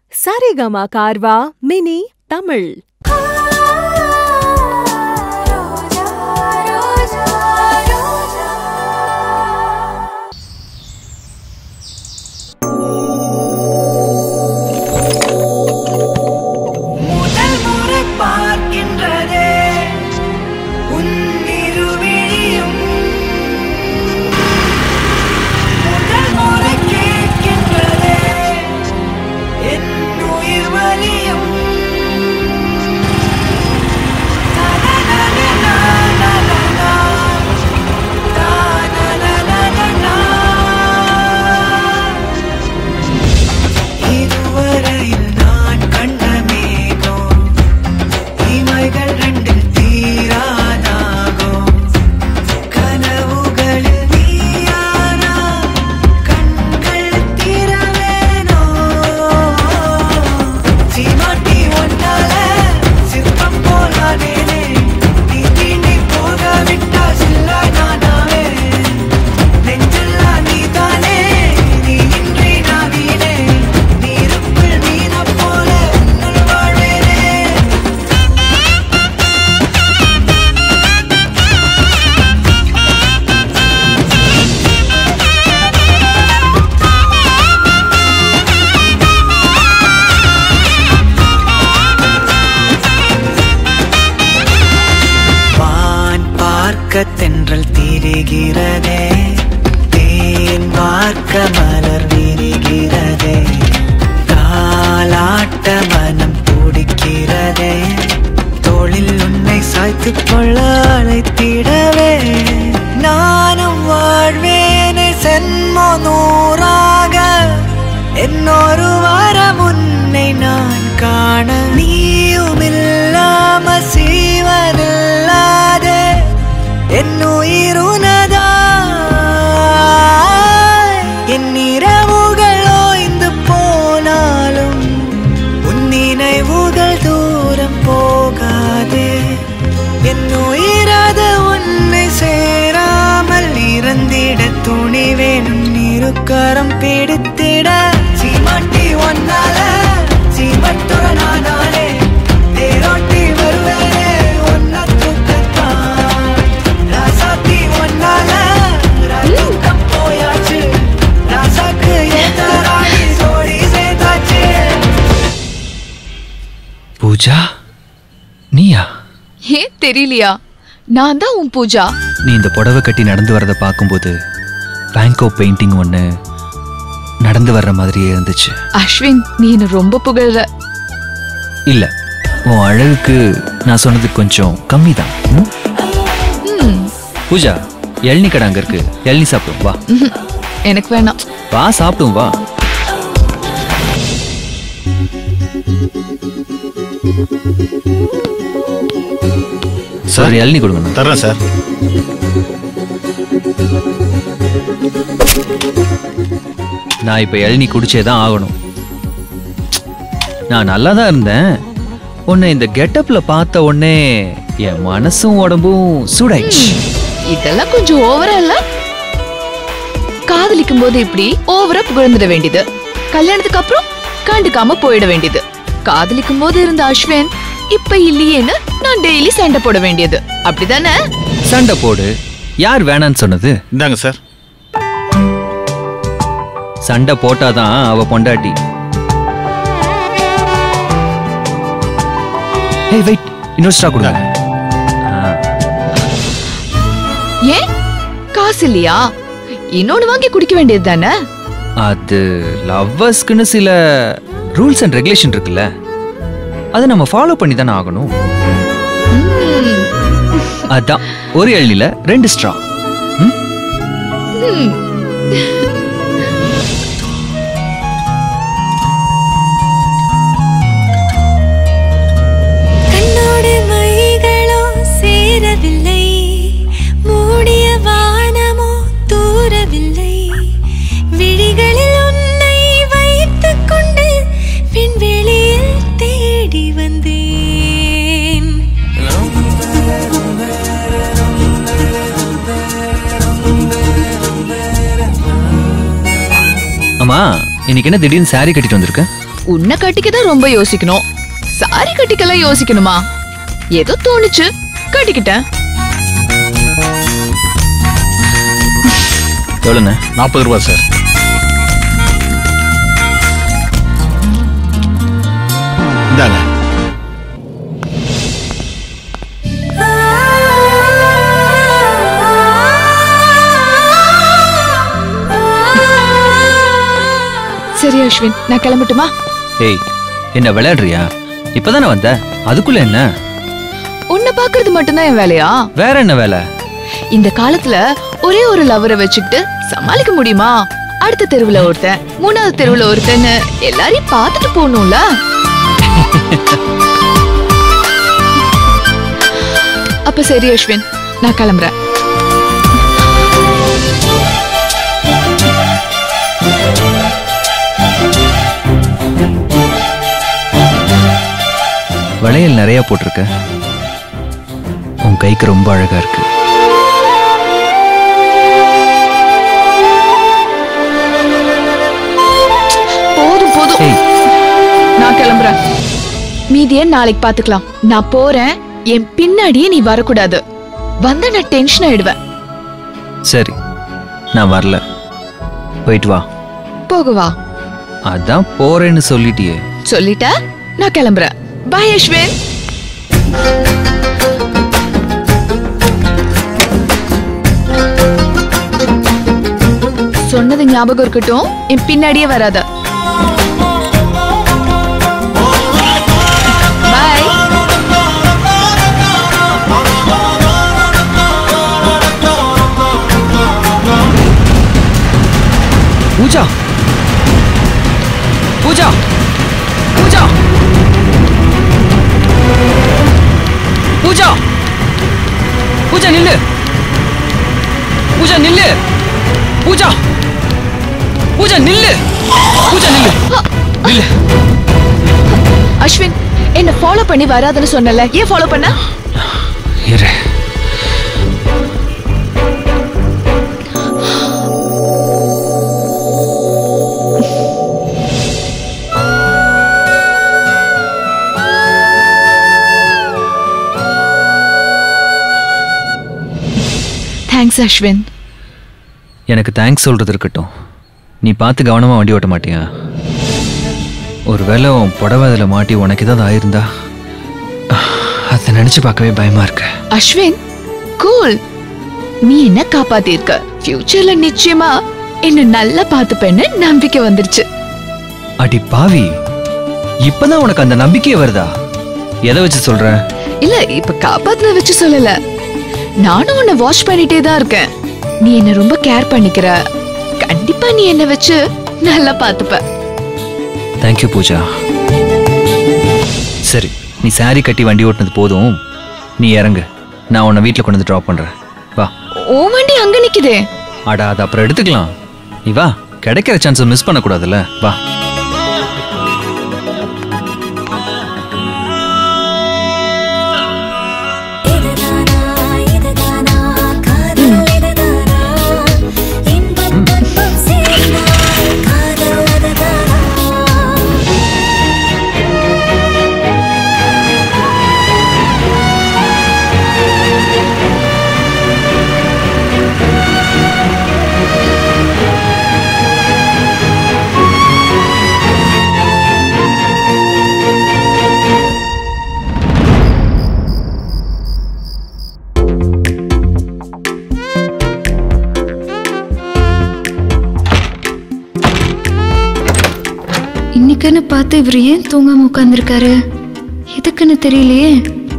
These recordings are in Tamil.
Saregama Karva Mini Tamil. தென்றல் தீருகிறதே தேன் பார்க்க மலர் விரிகிறதே தாலாட்ட மனம் துடிக்கிறதே தோளில் உன்னை சாய்த்துக் கொள்ள அழைத்திடவே நானும் வாழ்வேனே சென்மோ நூறாக என்னொரு வாரம் உன்னை நான் காண நீயும் இல்லாம சீவனில்லாதே என்னுயிருனதா என் இரவுகள் ஓய்ந்து போனாலும் உன் நினைவுகள் தூரம் போகாதே என்னுயிராத உன்னை சேராமல் இறந்திட துணிவேனும் இருக்கரம் பிடித்திட சீமாட்டி ஒன்னால சீமத்துற நானாலே தேரோட்டி வருவேனே ஒன்ன பூஜா நீயா? ஏன் தெரியலையா? நான் தான் உன் பூஜா. நீ இந்த புடவை கட்டி நடந்து வரத பார்க்கும்போது பேங்கோ பெயிண்டிங் ஒன்று நடந்து வர்ற மாதிரியே இருந்துச்சு. அஸ்வின், நீ என்ன ரொம்ப புகழ்ற. இல்ல, உன் அழகுக்கு நான் சொன்னது கொஞ்சம் கம்மி தான். பூஜா, இளநீ கடை அங்க இருக்கு, இளநீ சாப்பிடும் வா. எனக்கு வேணாம். வா சாப்பிடும் வா. சார் இளநீ கொடுங்க. தர்றேன் சார். நான் இப்ப இளநீ குடிச்சேதான் ஆகணும். நான் நல்லா தான் இருந்தேன். உன்னை இந்த கெட்டப்ல பார்த்த உடனே என் மனசும் உடம்பும் சூடாயிடுச்சு. இதெல்லாம் கொஞ்சம் ஓவரா இல்ல? காதலிக்கும் போது இப்படி ஓவரா புகழ்ந்துட வேண்டியது, கல்யாணத்துக்கு அப்புறம் கண்டுக்காம போயிட வேண்டியது. காதலிக்கும் போது இருந்த அஸ்வின் இப்ப இல்லையேன்னு நான் டெய்லி சண்டை போட வேண்டியது, அப்படிதானே? சண்டை போடு, யார் வேணான்னு சொன்னது? இந்தாங்க சார். சண்டை போட்டாதான் அவ பொண்டாட்டி. ஏய் வெயிட், இன்னொரு ஸ்ட்ரா கொடுங்க. ஏன் காசு இல்லையா? இன்னொன்னு வாங்கி குடிக்க வேண்டியது தானே? அது லவ்வர்ஸ்க்குன்னு சில ரூல்ஸ் அண்ட் ரெகுலேஷன் இருக்குல்ல, அதை நம்ம ஃபாலோ பண்ணி தானே ஆகணும். அதான் ஒரு இளநீல 2 ஸ்ட்ரா. கண்ணோடு மைகளோ சேரவில்லை, மூடிய வானமோ தூரவில்லை, விழிகளில் உன்னை வைத்துக் கொண்டு விண்வெளியில் தேடி வந்தேன். அம்மா, இன்னைக்கு என்ன திடீர்னு சாரி கட்டிட்டு வந்திருக்க? உன்னை கட்டிக்கதான் ரொம்ப யோசிக்கணும், சாரி கட்டிக்கலாம் யோசிக்கணுமா? ஏதோ தோணுச்சு, கட்டிக்கிட்டேன். எவ்வளோண்ணே? 40 ரூபா சார். இந்தாங்க. சரி அஸ்வின், நான் கிளம்பட்டுமா? ஏய், என்ன விளையாடுறியா? இப்பதானே வந்த, அதுக்குள்ள என்ன? உன்னை பாக்குறது மட்டும்தான் என் வேலையா? வேற என்ன வேலை? இந்த காலத்துல ஒரே ஒரு லவரை வச்சுக்கிட்டு சமாளிக்க முடியுமா? அடுத்த தெருவுல ஒருத்தன், 3வது தெருவுல ஒருத்தன்னு எல்லாரையும் பார்த்துட்டு போகணும்ல. அப்ப சரி அஸ்வின், நான் கிளம்புறேன். வளையல் நிறைய போட்டிருக்க, உன் கைக்கு ரொம்ப அழகா இருக்கு. போதும் போதும், நான் கிளம்புறேன். மீதிய நாளைக்கு பாத்துக்கலாம். நான் போறேன், என் பின்னாடியே நீ வரக்கூடாது. வந்த நான் டென்ஷன் ஆயிடுவேன். சரி, நான் வரல, போயிட்டு வா. போகவா? அதான் போறேன்னு சொல்லிட்டியே. சொல்லிட்ட, நான் கிளம்புறேன். பாய் அஸ்வின். சொன்னது ஞாபகம் இருக்கட்டும், என் பின்னாடியே வராத. பாய். பூஜா, பூஜா, பூஜா, பூஜா, பூஜா நில்லு, பூஜா நில்லு, பூஜா, பூஜா நில்லு, பூஜா நில்லு, நில்லு. அஸ்வின், என்ன ஃபாலோ பண்ணி வராதுன்னு சொன்னல, ஏன் ஃபாலோ பண்ண? இரு. தேங்க்ஸ் அஸ்வின். எனக்கு தேங்க்ஸ் சொல்றது இருக்கட்டும், நீ பார்த்து கவனமா வண்டி ஓட்ட மாட்டியா? ஒருவேளை உன் புடவை அதில் மாட்டி உனக்கு ஏதாவது ஆயிருந்தா, அதை நினைச்சு பார்க்கவே பயமா இருக்கு. அஸ்வின், கூல். நீ என்ன காப்பாத்திருக்க. ஃபியூச்சர்ல நிச்சயமா என்ன நல்லா பார்த்துப்பேன்னு நம்பிக்கை வந்துருச்சு. அடி பாவி, இப்பதான் உனக்கு அந்த நம்பிக்கையே வருதா? எதை வச்சு சொல்ற? இல்ல, இப்ப காப்பாத்தின வச்சு சொல்லல. நானும் உன்னை வாட்ச் பண்ணிட்டே தான் இருக்கேன். நீ என்ன ரொம்ப கேர் பண்ணிக்கிற. கண்டிப்பா நீ என்ன வச்சு நல்லா பார்த்துப்ப. தேங்க்யூ பூஜா. சரி, நீ சாரி கட்டி வண்டி ஓட்டுனது போதும், நீ இறங்கு. நான் உன்னை வீட்டில் கொண்டு வந்து ட்ராப் பண்றேன். வா. ஓ வண்டி அங்க நிக்குதே. அடா, அது அப்புறம் எடுத்துக்கலாம். நீ வா, கிடைக்கிற சான்ஸை மிஸ் பண்ணக்கூடாதுல்ல. வா. இன்னைக்குன்னு பார்த்து இவர் ஏன் தூங்காம உட்கார்ந்துருக்காரு? எதுக்குன்னு தெரியலையே.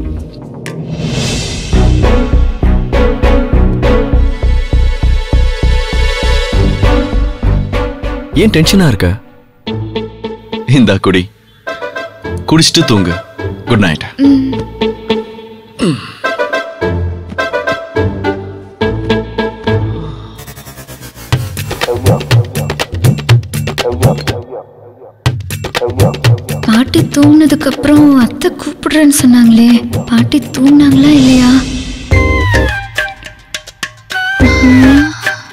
ஏன் டென்ஷனா இருக்க? இந்தா குடி, குடிச்சிட்டு தூங்கு. Good night. பாட்டி தூங்கினதுக்கு அப்புறம் அத்தை கூப்பிடுறேன்னு சொன்னாங்களே, பாட்டி தூங்கினாங்களா இல்லையா?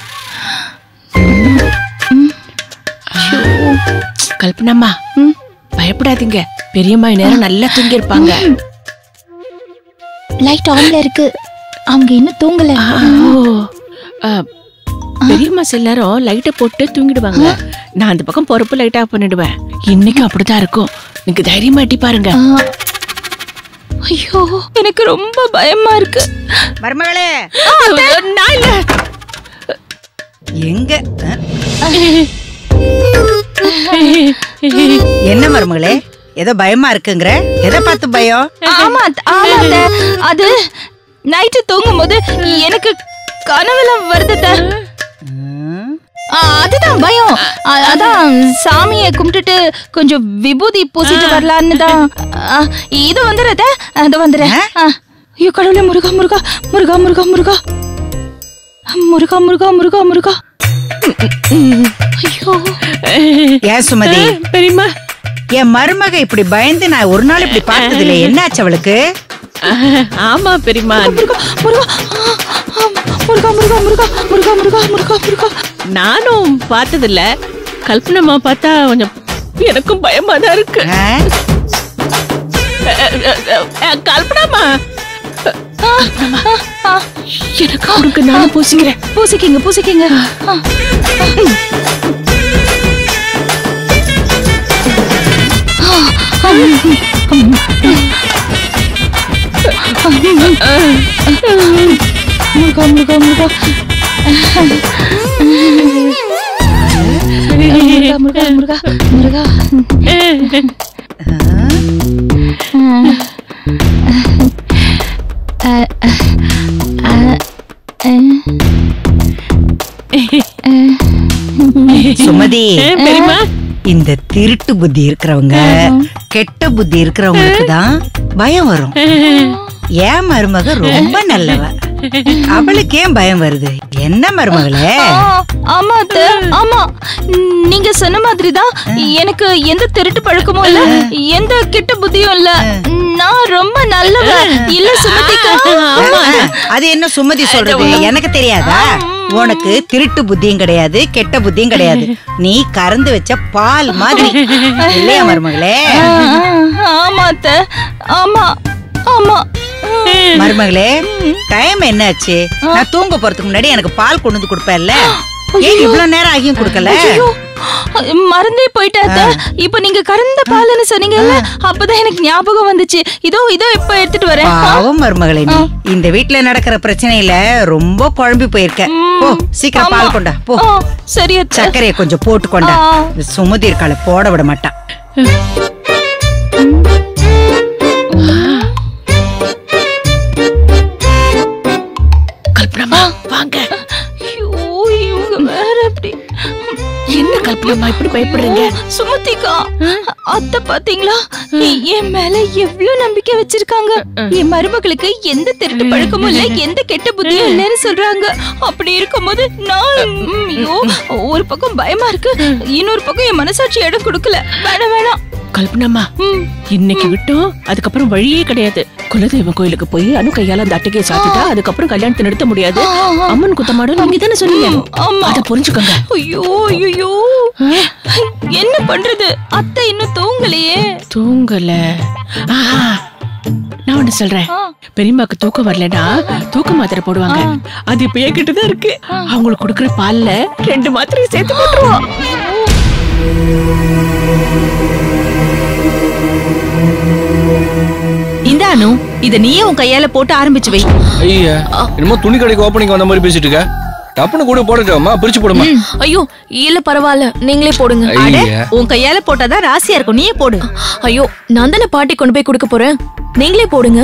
கல்பனாம்மா, பயப்படாதீங்க, பெரியம்மா நேரம் நல்லா தூங்கி இருப்பாங்க. லைட் ஆன்ல இருக்கு, அவங்க இன்னும் தூங்கல. பெரியம்மா சில நேரம் லைட்டை போட்டு தூங்கிடுவாங்க. நான் அந்த பக்கம் பொறுப்பு லைட் ஆஃப் பண்ணிடுவேன். இன்னைக்கு அப்படிதான் இருக்கும். நீங்க தைரியமா எட்டி பாருங்க. ஐயோ, எனக்கு ரொம்ப பயமா இருக்கு. மருமகளே, நான் இல்ல. எங்க என்ன மருமகளே, ஏதோ பயமா இருக்குங்கற? எதை பார்த்து பயம்? ஆமா ஆமா, அது நைட்டு தூங்கும் போது எனக்கு கனவுலாம் வருது. அதுதான் பயம். அதான் சாமியை கும்பிட்டுட்டு கொஞ்சம் விபூதி பூசிட்டு வரலான்னு தான். இது வந்துடுறத, அது வந்துடுறேன். ஐயோ கடவுளே, முருகா முருகா முருகா முருகா முருகா முருகா முருகா முருகா முருகா. ஐயோ ஏன் சுமதி பெரியம்மா, என் மருமக இப்படி பயந்து நான் ஒரு நாள் இப்படி பார்த்தது இல்லை. என்னாச்சு அவளுக்கு? ஆமா பெரியம்மா, முருகா முருகா முருகா முருகா முருகா முருகா முருகா முருகா முருகா. நானும் பார்த்தது இல்ல. கல்பனம்மா பார்த்தா கொஞ்சம் எனக்கும் பயமா தான் இருக்கு. கல்பனம்மா, எனக்கு அவருக்கு நானும் பூசிக்கிறேன். பூசிக்கிங்க பூசிக்கிங்க. முருகா முருகா முருகா முருகா முருகா முருகா. சுமதி, பெரியம்மா, இந்த திருட்டு புத்தி இருக்கிறவங்க, கெட்ட புத்தி இருக்கிறவங்களுக்கு தான் பயம் வரும். ஏன் மருமக ரொம்ப நல்லவ, அவளுக்கு ஏன் பயம் வருது? என்ன மருமகளே? ஆமா அத்தை, ஆமா, நீங்க சொன்ன மாதிரிதான். எனக்கு எந்த திருட்டு பழக்கமும் இல்ல, எந்த கெட்ட புத்தியும் இல்ல. நான் ரொம்ப நல்லவ இல்ல சுமதிக்கா. அது என்ன சுமதி சொல்றது எனக்கு தெரியாதா? உனக்கு திருட்டு புத்தியும் கிடையாது, கெட்ட புத்தியும் கிடையாது. நீ கறந்து வச்ச பால் மாதிரி இல்லையா மருமகளே? ஆமா அத்தை, ஆமா ஆமா. மருமகளே, டைம் என்னாச்சு? நான் தூங்க போறதுக்கு முன்னாடி எனக்கு பால் கொண்டு வந்து கொடுப்பேன்ல, ஏன் இவ்வளவு நேரம் ஆகியும் கொடுக்கல? மறந்தே போயிட்டாத்த. இப்ப நீங்க கறந்த பால்னு சொன்னீங்கல்ல, அப்பதான் எனக்கு ஞாபகம் வந்துச்சு. இதோ இதோ இப்ப எடுத்துட்டு வரேன். பாவம் மருமகளே, நீ இந்த வீட்டுல நடக்கிற பிரச்சனையில ரொம்ப குழம்பி போயிருக்க. போ சீக்கிரம் பால் கொண்டா போ. சரி, சர்க்கரையை கொஞ்சம் போட்டு கொண்டா. சுமதி இருக்கால, போட விட மாட்டா. கல்பனம்மா வாங்க. இவங்க வேற எப்படி? என்ன கல்பனம்மா இப்படி பயப்படுறீங்க? சுமதிக்கா, அத்தை பாத்தீங்களா, என் மேல எவ்வளவு நம்பிக்கை வச்சிருக்காங்க. என் மருமகளுக்கு எந்த திருட்டு பழக்கமும் இல்ல, எந்த கெட்ட புத்தியும் இல்லைன்னு சொல்றாங்க. அப்படி இருக்கும்போது நான் ஒரு பக்கம் பயமா இருக்கு, இன்னொரு பக்கம் என் மனசாட்சி இடம் கொடுக்கல. வேணாம் வேணாம் கல்பனம்மா, இன்னைக்கு விட்டோம், அதுக்கப்புறம் வழியே கிடையாது. குலதெய்வம் கோயிலுக்கு போய் அனு கையால அந்த அட்டையை சாப்பிட்டா அதுக்கப்புறம் கல்யாணத்தை நிறுத்த முடியாது. அம்மன் குத்தமாடும் நீங்க தானே சொன்னீங்க, அத புரிஞ்சுக்கோங்க. ஐயோ ஐயோ, என்ன பண்றது? அத்தை இன்னும் தூங்கலையே. தூங்கல? நான் ஒண்ணு சொல்றேன். பெரியம்மாக்கு தூக்கம் வரலன்னா தூக்க மாத்திரை போடுவாங்க. அது இப்ப என்கிட்டதான் இருக்கு. அவங்களுக்கு கொடுக்குற பால்ல 2 மாத்திரையை சேர்த்து போட்டுருவோம். இந்த அனு, இத நீயே உன் கையால போட்டு ஆரம்பிச்சு வை. ஐயா, என்னமோ துணி கடைக்கு ஓபனிங் வந்த மாதிரி பேசிட்டு இருக்க. டப்புனு கூட போடுறோமா, பிரிச்சு போடுமா. ஐயோ இல்ல பரவாயில்ல, நீங்களே போடுங்க. உன் கையால போட்டாதான் ராசியா இருக்கும், நீயே போடு. ஐயோ, நான் தானே பாட்டி கொண்டு போய் கொடுக்க போறேன், நீங்களே போடுங்க.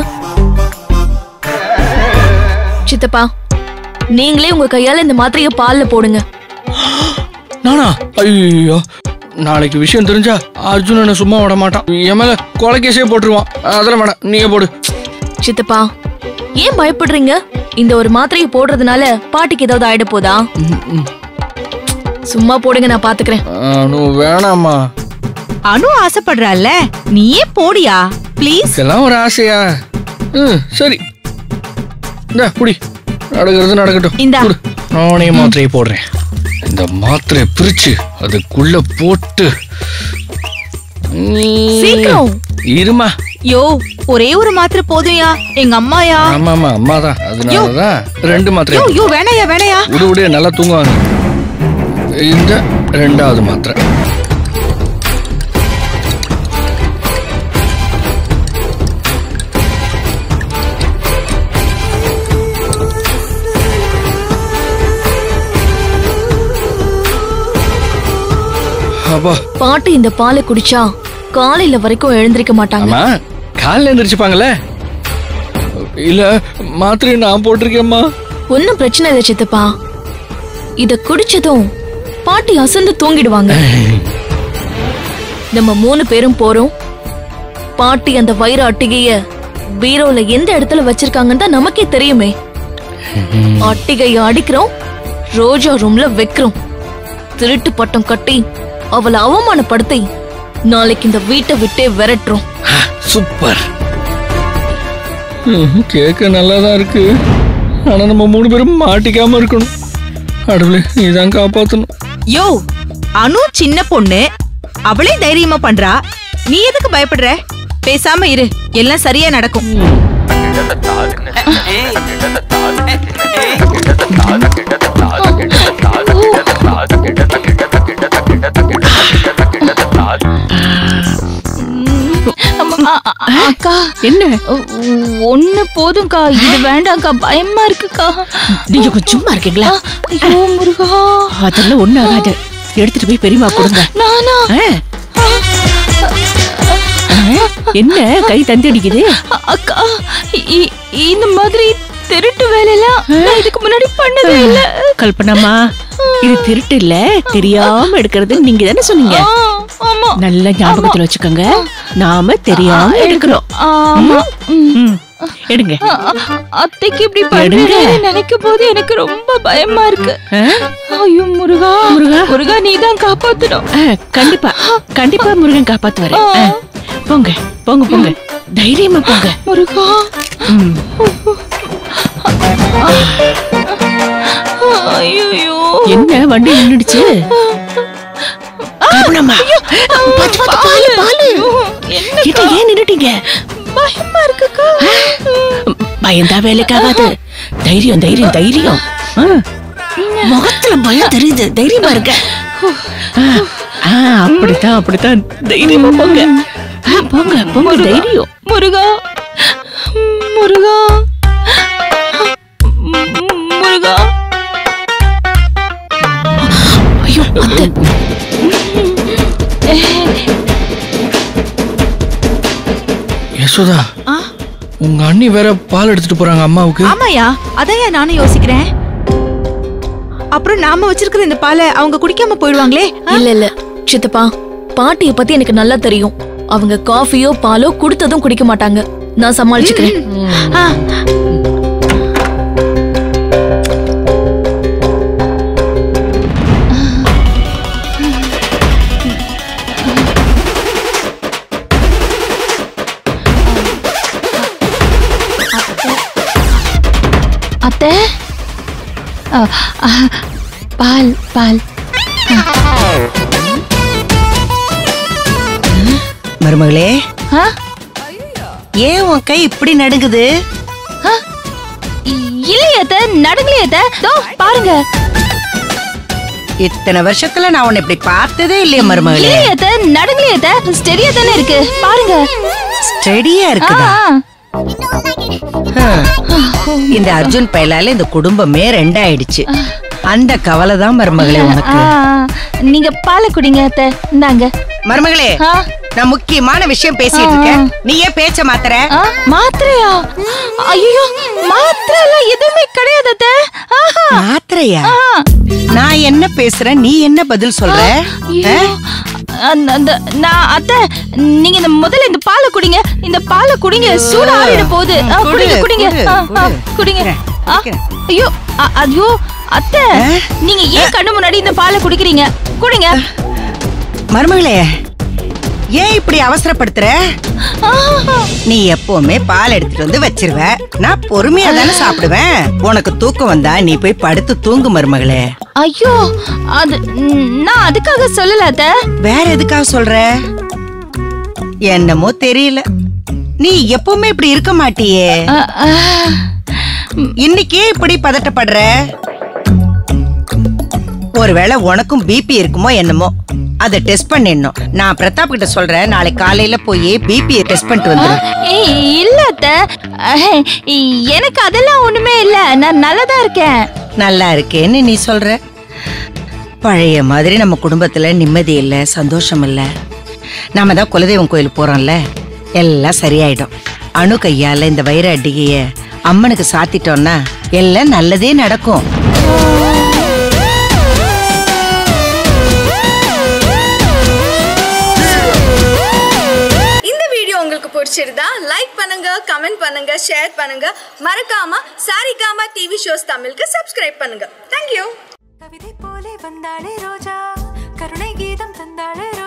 சித்தப்பா, நீங்களே உங்க கையால இந்த மாத்திரைய பால்ல போடுங்க. நானா? ஐயோ, நாளைக்கு விஷயம் தெரிஞ்சா அர்ஜுனனை சும்மா விட மாட்டான். என் மேல கொலைகேஸே போட்டுருவான். அதெல்லாம் வேணாம், நீயே போடு. சித்தப்பா, ஏன் பயப்படுறீங்க? இந்த ஒரு மாத்திரையை போடுறதுனால பாட்டிக்கு ஏதாவது ஆயிட போதா? சும்மா போடுங்க, நான் பாத்துக்கிறேன். வேணாமா? அனு ஆசைப்படுறால, நீயே போடியா ப்ளீஸ். இதெல்லாம் ஒரு ஆசையா? சரி, இந்த புடி, நடக்கிறது நடக்கட்டும். நானே மாத்திரையை போடுறேன். இந்த மாத்திரையை பிரிச்சு அதுக்குள்ள போட்டு சீக்கிரம் இருமா. யோ ஒரே ஒரு மாத்திரை போதும்யா. எங்க அம்மாயா? ஆமா அம்மாதான். அதனாலதான் 2 மாத்திரை. யோ வேணையா விடு நல்லா தூங்குவாங்க. இந்த 2வது மாத்திரை. பாட்டு இந்த பாலை குடிச்சா காலையில வரைக்கும் எழுந்திருக்க மாட்டாங்க. காலையில எழுந்திருச்சுப்பாங்கல்ல. இல்ல மாத்திரை நான் போட்டிருக்கேம்மா. ஒன்னும் பிரச்சனை இல்லை சித்தப்பா. இத குடிச்சதும் பாட்டி அசந்து தூங்கிடுவாங்க. நம்ம 3 பேரும் போறோம். பாட்டி அந்த வைர அட்டிகைய பீரோல எந்த இடத்துல வச்சிருக்காங்கன்னு தான் நமக்கே தெரியுமே. அட்டிகைய அடிக்கிறோம், ரோஜா ரூம்ல வைக்கிறோம். திருட்டு பட்டம் கட்டி அவளை அவமானப்படுத்தி நாளைக்கு இந்த வீட்டை விட்டே விரட்டுறோம். சூப்பர். கேட்க நல்லாதான் இருக்கு. ஆனா நம்ம 3 பேரும் மாட்டிக்காம இருக்கணும். கடவுளே நீதான் காப்பாத்தணும். யோ அனு சின்ன பொண்ணு, அவளே தைரியமா பண்றா. நீ எதுக்கு பயப்படுற? பேசாம இரு, எல்லாம் சரியா நடக்கும். அக்கா என்ன? ஒண்ணு போதும்க்கா, இது வேண்டாம்க்கா, பயமா இருக்குக்கா. நீங்க கொஞ்சம் சும்மா இருக்கீங்களா? ஐயோ முருகா, அதெல்லாம் ஒண்ணு ஆகாது. எடுத்துட்டு போய் பெரியமா கொடுங்க. நானா? என்ன கை தந்தி அடிக்குது? அக்கா இந்த மாதிரி திருட்டு வேலையெல்லாம் நான் இதுக்கு முன்னாடி பண்ணதே இல்ல. கல்பனாமா, இது திருட்டு இல்ல, தெரியாம எடுக்கிறது நீங்க தானே சொன்னீங்க. நல்ல ஞாபகத்துல வச்சுக்கோங்க. நாம தெரியாம எடுக்கிறோம். எடுங்க. அத்தைக்கு இப்படி பண்ணுங்க நினைக்கும் போது எனக்கு ரொம்ப பயமா இருக்கு. ஐயோ முருகா முருகா, நீதான் காப்பாத்தணும். கண்டிப்பா முருகன் காப்பாத்துவாரு. போங்க போங்க போங்க, தைரியமா போங்க முருகா. ஐயோ என்ன வண்டி நின்னுடுச்சு? ஏன் நின்னுட்டீங்க? பயமா இருக்குக்கா. பயந்தா வேலைக்காகாது. தைரியம் தைரியம் தைரியம். முகத்துல பயம் தெரியுது. தைரியமா இருக்க. அப்படித்தான் அப்படித்தான், தைரியமா போங்க. போங்க போங்க, தைரியம். முருகா முருகா முருகா. ஐயோ யசோதா, உங்க அண்ணி வேற பால் எடுத்துட்டு போறாங்க அம்மாவுக்கு. ஆமாயா, அதையா நானும் யோசிக்கிறேன். அப்புறம் நாம வச்சிருக்கிற இந்த பாலை அவங்க குடிக்காம போயிடுவாங்களே. இல்ல சித்தப்பா, பாட்டிய பத்தி எனக்கு நல்லா தெரியும். அவங்க காஃபியோ பாலோ குடுத்ததும் குடிக்க மாட்டாங்க. நான் சமாளிச்சுக்கிறேன். அத்தை, பால் பால். மருமகளே, ஏன் உன் கை இப்படி நடுங்குது? இல்லையத்த, நடுங்கலையத்த. பாருங்க, இத்தனை வருஷத்துல நான் உன்னை இப்படி பார்த்ததே இல்லையே மருமகளே. இல்லையத்த, நடுங்கலையத்த. ஸ்டெடியா தானே இருக்கு, பாருங்க. ஸ்டெடியா இருக்குதா? இந்த அர்ஜுன் பயலால இந்த குடும்பமே 2 ஆயிடுச்சு. அந்த கவலை தான் மருமகளே உனக்கு. நீங்க பாலை குடிங்க அத்தை. இந்தாங்க மருமகளே, நான் முக்கியமான விஷயம் பேசிட்டு இருக்கேன். நீ ஏன் பேச்ச மாத்திர? மாத்திரையா? ஐயோ, மாத்திரை எல்லாம் எதுவுமே கிடையாது அத்தை. மாத்திரையா? நான் என்ன பேசுறேன், நீ என்ன பதில் சொல்ற? நான் அத்தை, நீங்க இந்த முதல்ல இந்த பாலை குடிங்க. இந்த பாலை குடிங்க, சூடு ஆறிட போகுது. குடிங்க குடிங்க குடிங்க. ஐயோ ஐயோ அத்தை, நீங்க ஏன் கண்ணு முன்னாடி இந்த பாலை குடிக்கிறீங்க? குடிங்க. மருமகளே, ஏன் இப்படி அவசரப்படுத்துற? நீ எப்பவுமே பால் எடுத்துட்டு வந்து வச்சிருவ. நான் பொறுமையா தானே சாப்பிடுவேன். உனக்கு தூக்கம் வந்தா நீ போய் படுத்து தூங்கு மருமகளே. ஐயோ, அது நான் அதுக்காக சொல்லல அத்தை. வேற எதுக்காக சொல்ற? என்னமோ தெரியல, நீ எப்பவுமே இப்படி இருக்க மாட்டியே. இன்னைக்கே இப்படி பதட்டப்படுற? ஒருவேளை உனக்கும் பிபி இருக்குமோ என்னமோ, அதை டெஸ்ட் பண்ணிடணும். நான் பிரதாப் கிட்ட சொல்றேன், நாளைக்கு காலையில போய் பிபி டெஸ்ட் பண்ணிட்டு வந்துடும். இல்ல அத்தை, எனக்கு அதெல்லாம் ஒண்ணுமே இல்ல, நான் நல்லதா இருக்கேன். நல்லா இருக்கேன்னு நீ சொல்ற. பழைய மாதிரி நம்ம குடும்பத்துல நிம்மதி இல்ல, சந்தோஷம் இல்ல. நாம தான் குலதெய்வம் கோயில் போறோம்ல, எல்லாம் சரியாயிடும். அணு கையால இந்த வைர அடிகைய அம்மனுக்கு சாத்திட்டோம்னா எல்லாம் நல்லதே நடக்கும். இந்த வீடியோ உங்களுக்கு பிடிச்சிருந்தா லைக் பண்ணுங்க, கமெண்ட் பண்ணுங்க, ஷேர் பண்ணுங்க. மறக்காம சாரிகாமா டிவி ஷோஸ் தமிழுக்கு சப்ஸ்கிரைப் பண்ணுங்க. தேங்க்யூ. கவிதை போலே வந்தாளே ரோஜா, கருணை கீதம் தந்தாளே